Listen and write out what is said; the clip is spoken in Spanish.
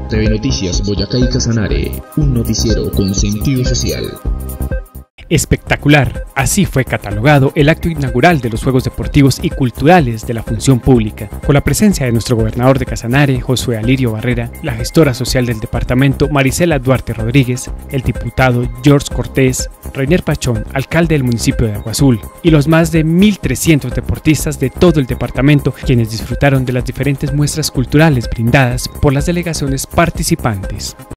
TV Noticias Boyacá y Casanare, un noticiero con sentido social. Espectacular, así fue catalogado el acto inaugural de los Juegos Deportivos y Culturales de la Función Pública, con la presencia de nuestro gobernador de Casanare, Josué Alirio Barrera, la gestora social del departamento, Marisela Duarte Rodríguez, el diputado George Cortés, Reinier Pachón, alcalde del municipio de Agua Azul, y los más de 1.300 deportistas de todo el departamento, quienes disfrutaron de las diferentes muestras culturales brindadas por las delegaciones participantes.